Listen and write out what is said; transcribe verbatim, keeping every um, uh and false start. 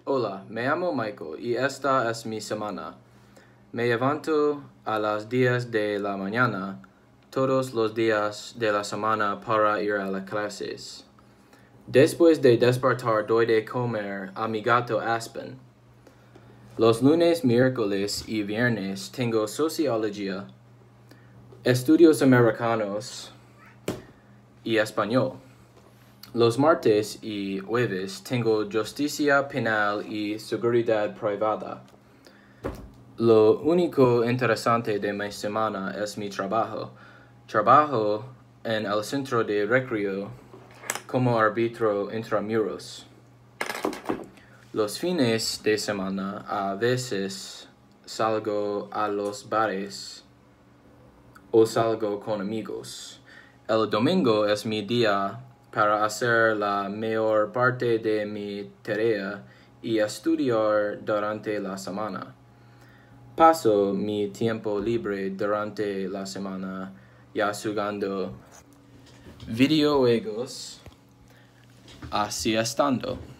Hola, me llamo Michael y esta es mi semana. Me levanto a las diez de la mañana todos los días de la semana para ir a las clases. Después de despertar doy de comer a mi gato Aspen. Los lunes, miércoles y viernes tengo sociología, estudios americanos y español. Los martes y jueves tengo justicia penal y seguridad privada. Lo único interesante de mi semana es mi trabajo. Trabajo en el centro de recreo como árbitro intramuros. Los fines de semana a veces salgo a los bares o salgo con amigos. El domingo es mi día para hacer la mayor parte de mi tarea y estudiar durante la semana. Paso mi tiempo libre durante la semana ya jugando videojuegos, así estando.